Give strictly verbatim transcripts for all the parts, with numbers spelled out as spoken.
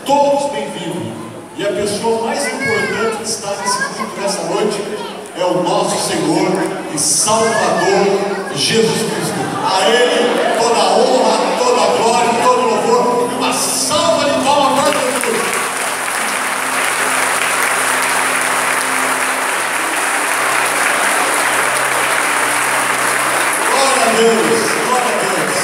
todos bem-vindos. E a pessoa mais importante que está nesse culto nessa noite é o nosso Senhor e Salvador Jesus Cristo. A Ele toda a honra, toda a glória, todo o louvor. E uma salva de palmas para Jesus. Glória a Deus, glória a Deus.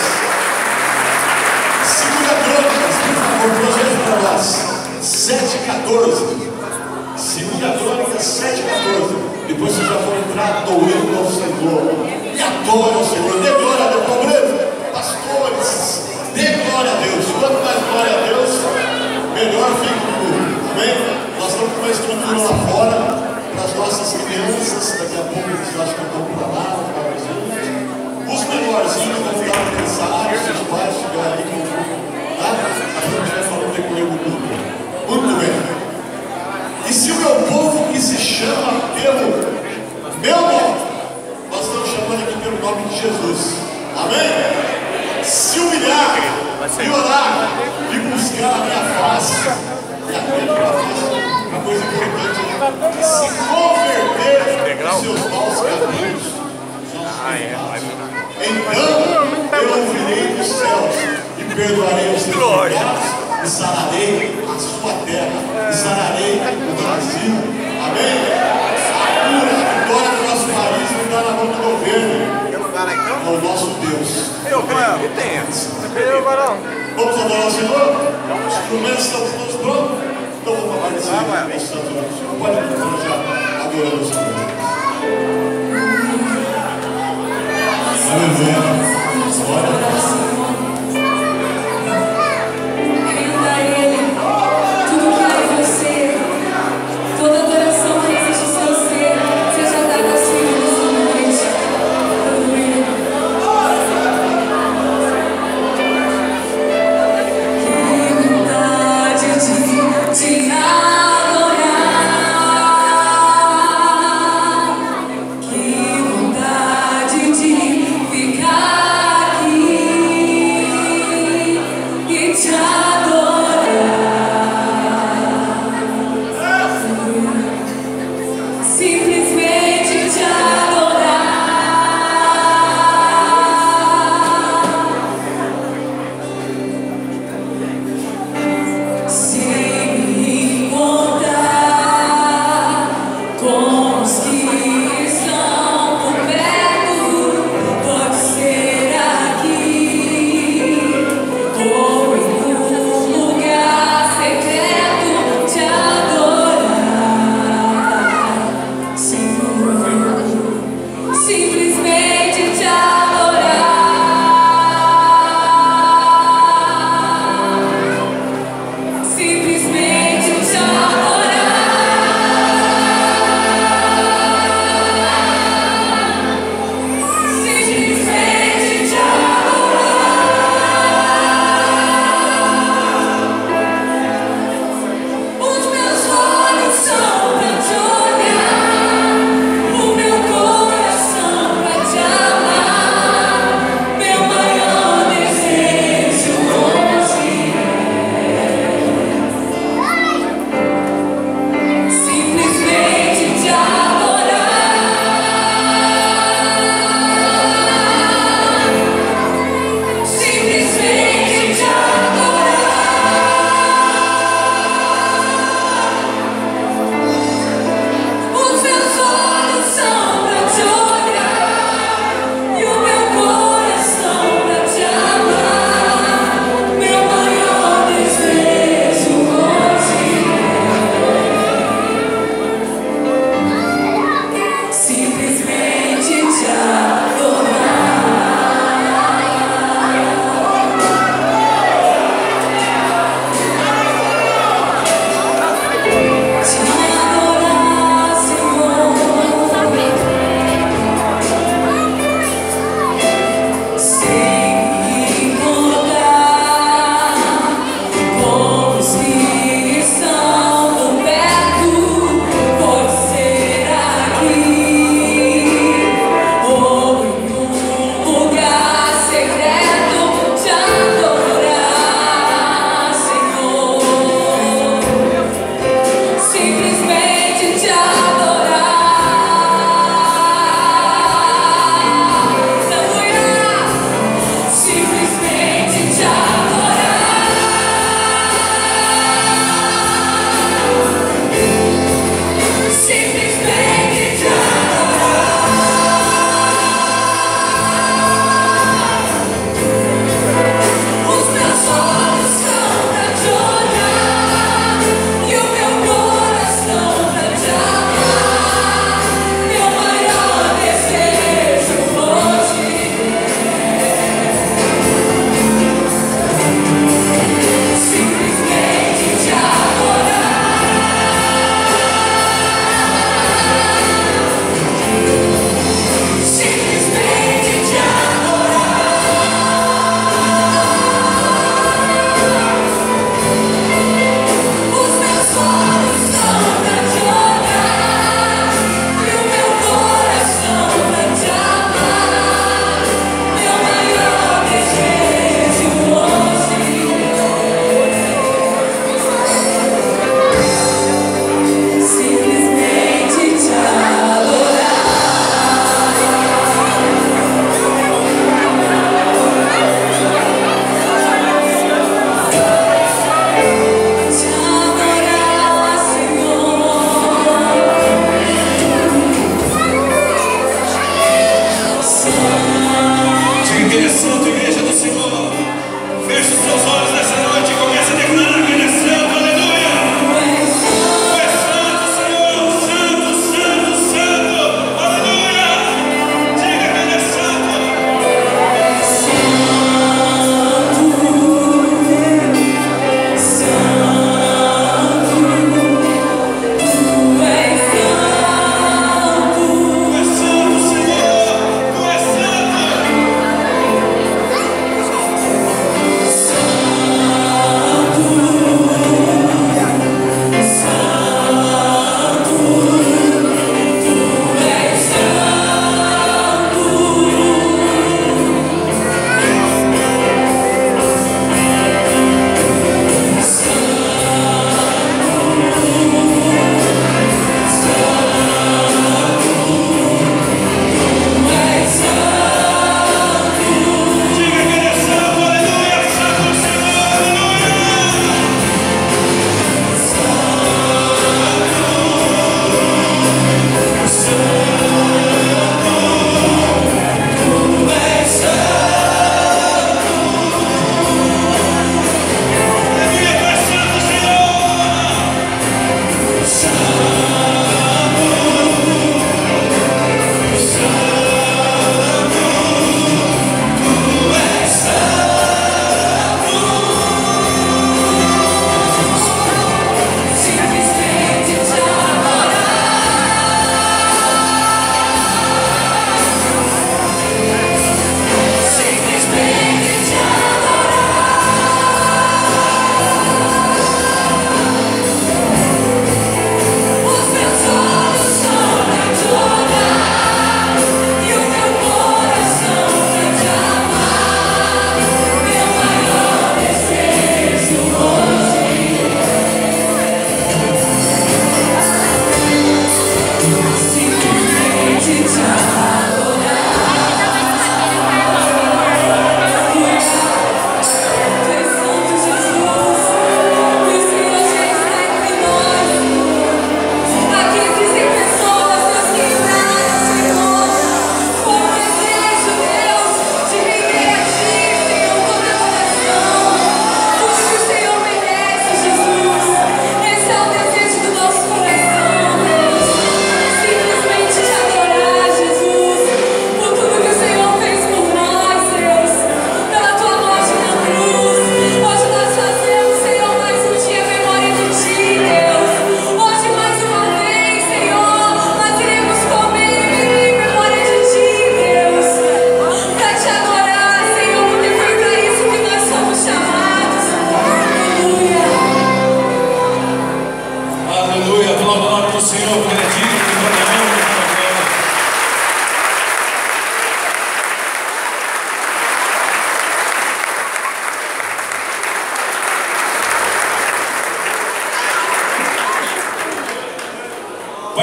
Segunda Crônicas, por favor, projeto para nós. sete e quatorze. Segunda Crônicas sete e quatorze. Depois vocês já vão entrar adorando ao Senhor. E adore ao Senhor. Dê glória a Deus, pobreiro. Pastores, dê glória a Deus. Quanto mais glória a Deus, melhor fica o culto. Amém? Nós estamos com uma estrutura lá fora para as nossas crianças. Daqui a pouco eles acham que vão para lá, para os menorzinhos vão ficar cansados, se os pais estiverem ali com o culto. Tá? A gente vai falando depois do culto. Muito bem. E se o meu povo que se chama pelo meu nome, nós estamos chamando aqui pelo nome de Jesus. Amém? Se humilhar, e orar, e buscar a minha face, e aquele para face, uma coisa importante, e se converter nos seus maus caminhos, então eu ouvirei dos céus e perdoarei os seus pecados e sararei a sua terra, e sararei o Brasil. Amém? A cura, a vitória do nosso país não está na mão do governo. É o nosso Deus. Eu, Cléo, tem essa. Eu, Barão. Vamos adorar o Senhor? Os instrumentos estão todos prontos? Então vamos aparecer. Ah, o Senhor pode continuar já adorando o Senhor. Aleluia. Glória a Deus. Que vontade de ficar aqui.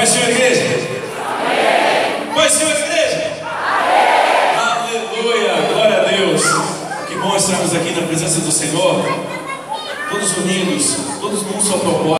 Senhor, igreja? Amém. Pai, Senhor, igreja? Amém. Aleluia, glória a Deus. Que bom estarmos aqui na presença do Senhor, todos unidos, todos num só propósito.